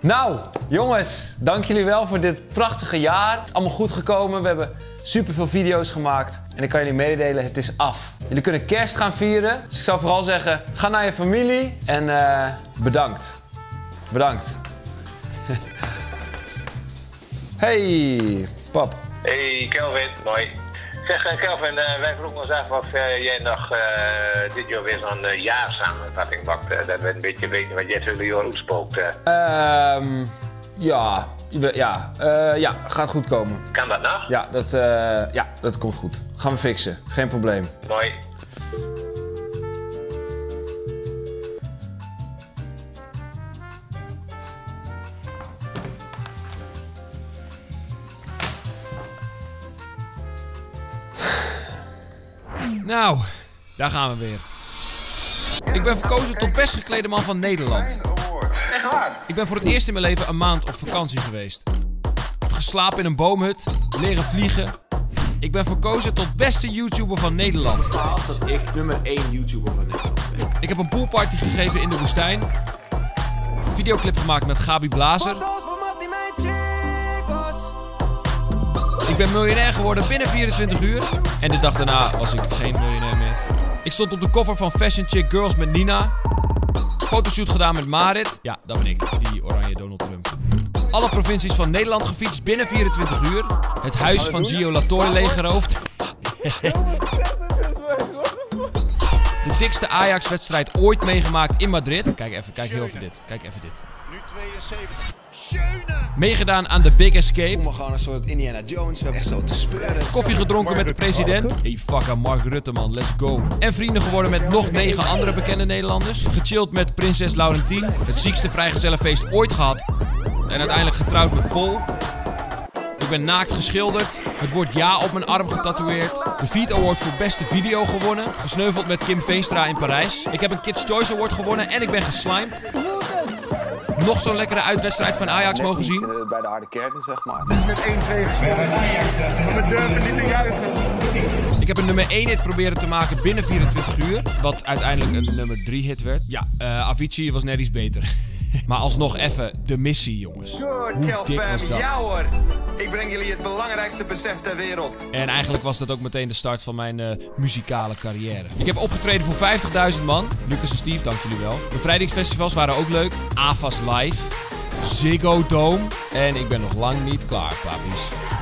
Nou, jongens, dank jullie wel voor dit prachtige jaar. Het is allemaal goed gekomen. We hebben superveel video's gemaakt. En ik kan jullie mededelen, het is af. Jullie kunnen kerst gaan vieren. Dus ik zou vooral zeggen, ga naar je familie. En bedankt. Bedankt. Hey, pap. Hey, Kelvin. Mooi. Zeg, Kelvin, wij vroegen ons af of jij nog dit jaar weer zo'n jaarsamenvatting maakt. Dat we een beetje weten wat jij zullen jaar uitspookt. Ja, gaat goed komen. Kan dat nog? Ja, dat komt goed. Gaan we fixen. Geen probleem. Mooi. Nou, daar gaan we weer. Ik ben verkozen tot best geklede man van Nederland. Echt waar? Ik ben voor het eerst in mijn leven een maand op vakantie geweest. Geslapen in een boomhut, leren vliegen. Ik ben verkozen tot beste YouTuber van Nederland. Dat ik nummer 1 YouTuber van Nederland ben. Ik heb een poolparty gegeven in de woestijn. Een videoclip gemaakt met Gabi Blazer. Ik ben miljonair geworden binnen 24 uur. En de dag daarna was ik geen miljonair meer. Ik stond op de cover van Fashion Chick Girls met Nina. Fotoshoot gedaan met Marit. Ja, dat ben ik. Die oranje Donald Trump. Alle provincies van Nederland gefietst binnen 24 uur. Het huis van Gio Latoy leeggeroofd. De dikste Ajax-wedstrijd ooit meegemaakt in Madrid. Kijk heel even dit. Kijk even dit. Nu 72. Schöne. Meegedaan aan de Big Escape. We gewoon een soort Indiana Jones. We hebben echt zo te speuren. Koffie gedronken met de president. Hey, fuck aan Mark Rutte, man. Let's go. En vrienden geworden met nog 9 andere bekende Nederlanders. Gechilled met prinses Laurentien. Het ziekste vrijgezellenfeest ooit gehad. En uiteindelijk getrouwd met Paul. Ik ben naakt geschilderd. Het woord ja op mijn arm getatoeëerd. De Feed Award voor beste video gewonnen. Gesneuveld met Kim Veenstra in Parijs. Ik heb een Kids Choice Award gewonnen en ik ben geslimed. Nog zo'n lekkere uitwedstrijd van Ajax mogen zien. Bij de harde kern, zeg maar. Met 1-2 gescoord. Maar we durven niet te juichen. Ik heb een nummer 1 hit proberen te maken binnen 24 uur. Wat uiteindelijk een nummer 3 hit werd. Ja, Avicii was net iets beter. Maar alsnog even de missie, jongens. Hoe dik was dat? Ja hoor, ik breng jullie het belangrijkste besef ter wereld. En eigenlijk was dat ook meteen de start van mijn muzikale carrière. Ik heb opgetreden voor 50.000 man. Lucas en Steve, dank jullie wel. Bevrijdingsfestivals waren ook leuk. AFAS Live. Ziggo Dome. En ik ben nog lang niet klaar, papies.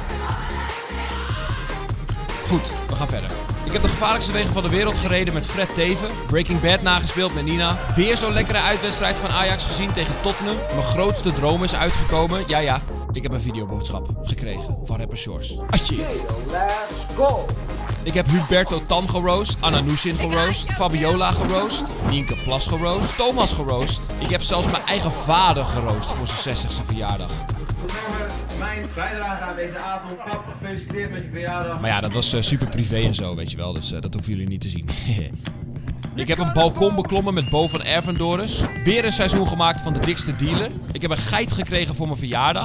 Goed, we gaan verder. Ik heb de gevaarlijkste wegen van de wereld gereden met Fred Teven. Breaking Bad nagespeeld met Nina. Weer zo'n lekkere uitwedstrijd van Ajax gezien tegen Tottenham. Mijn grootste droom is uitgekomen. Ja, ik heb een videoboodschap gekregen van rapper Shores. Atje. Let's go! Ik heb Huberto Tan geroost, Anna Nussin geroost, Fabiola geroost, Nienke Plas geroost, Thomas geroost. Ik heb zelfs mijn eigen vader geroost voor zijn 60ste verjaardag. Mijn bijdrage aan deze avond. Pap, gefeliciteerd met je verjaardag. Maar ja, dat was super privé en zo, weet je wel. Dus dat hoeven jullie niet te zien. Ik heb een balkon beklommen met Bo van Ervendoris. Weer een seizoen gemaakt van De Dikste Dealer. Ik heb een geit gekregen voor mijn verjaardag.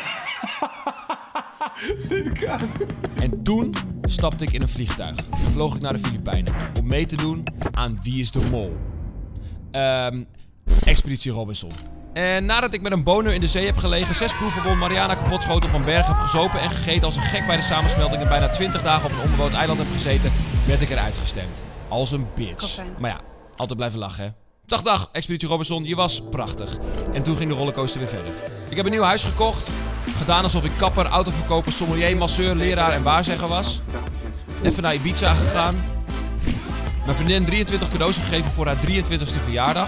En toen stapte ik in een vliegtuig. Vloog ik naar de Filipijnen. Om mee te doen aan Wie is de Mol? Expeditie Robinson. En nadat ik met een boner in de zee heb gelegen, 6 proeven won, Mariana kapotschoten op een berg heb gezopen en gegeten als een gek bij de samensmelting en bijna 20 dagen op een onbewoond eiland heb gezeten, werd ik eruit gestemd. Als een bitch. Maar ja, altijd blijven lachen, hè. Dag, Expeditie Robinson, je was prachtig. En toen ging de rollercoaster weer verder. Ik heb een nieuw huis gekocht. Gedaan alsof ik kapper, autoverkoper, sommelier, masseur, leraar en waarzegger was. Even naar Ibiza gegaan. Mijn vriendin 23 cadeaus gegeven voor haar 23ste verjaardag.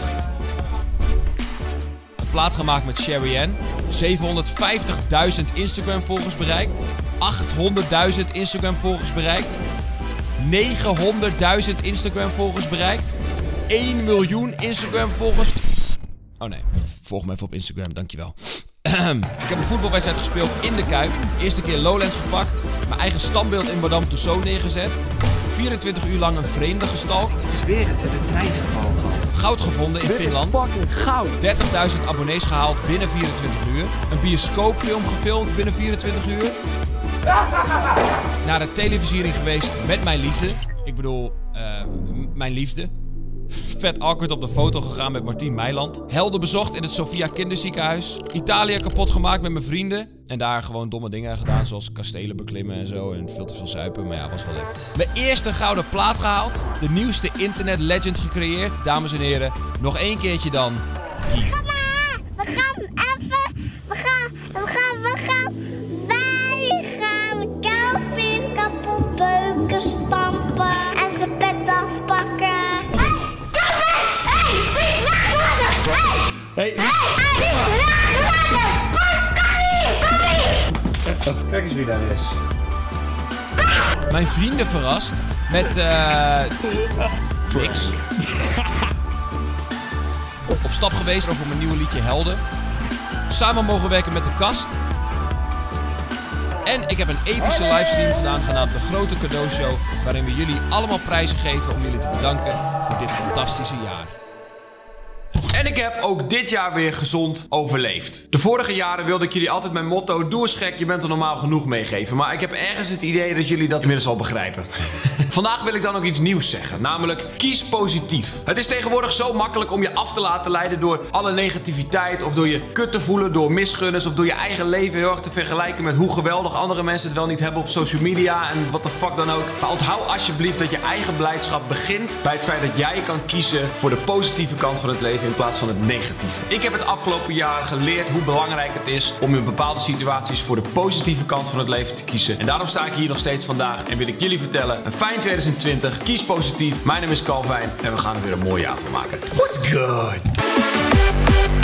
Een plaat gemaakt met Sherry Ann. 750.000 Instagram volgers bereikt. 800.000 Instagram volgers bereikt. 900.000 Instagram volgers bereikt. 1 miljoen Instagram volgers. Oh nee, volg me even op Instagram, dankjewel. Ik heb een voetbalwedstrijd gespeeld in de Kuip. Eerste keer Lowlands gepakt. Mijn eigen standbeeld in Madame Tussauds neergezet. 24 uur lang een vreemde gestalkt. Ik zweer het zijn ze gewoon. Goud gevonden in Finland. Goud. 30.000 abonnees gehaald binnen 24 uur. Een bioscoopfilm gefilmd binnen 24 uur. Naar de televisiering geweest met mijn liefde. Ik bedoel, mijn liefde. Vet awkward op de foto gegaan met Martien Meiland. Helden bezocht in het Sophia Kinderziekenhuis. Italië kapot gemaakt met mijn vrienden. En daar gewoon domme dingen gedaan, zoals kastelen beklimmen en zo. En veel te veel zuipen, maar ja, was wel leuk. Mijn eerste gouden plaat gehaald. De nieuwste internet legend gecreëerd. Dames en heren, nog één keertje dan. We gaan Kelvin kapot beuken, stampen en zijn pet afpakken. Hey! Kijk eens wie daar is. Mijn vrienden verrast met niks. Op stap geweest over mijn nieuwe liedje Helden. Samen mogen werken met de kast. En ik heb een epische livestream gedaan genaamd De Grote Cadeaushow, waarin we jullie allemaal prijzen geven om jullie te bedanken voor dit fantastische jaar. En ik heb ook dit jaar weer gezond overleefd. De vorige jaren wilde ik jullie altijd mijn motto: doe eens gek, je bent er normaal genoeg meegeven. Maar ik heb ergens het idee dat jullie dat inmiddels al begrijpen. Vandaag wil ik dan ook iets nieuws zeggen, namelijk kies positief. Het is tegenwoordig zo makkelijk om je af te laten leiden door alle negativiteit, of door je kut te voelen door misgunners, of door je eigen leven heel erg te vergelijken met hoe geweldig andere mensen het wel niet hebben op social media en wat de fuck dan ook. Maar onthoud alsjeblieft dat je eigen blijdschap begint bij het feit dat jij kan kiezen voor de positieve kant van het leven in plaats van het negatieve. Ik heb het afgelopen jaar geleerd hoe belangrijk het is om in bepaalde situaties voor de positieve kant van het leven te kiezen. En daarom sta ik hier nog steeds vandaag en wil ik jullie vertellen: een fijn 2020, kies positief. Mijn naam is Calvin en we gaan er weer een mooi jaar van maken. What's good?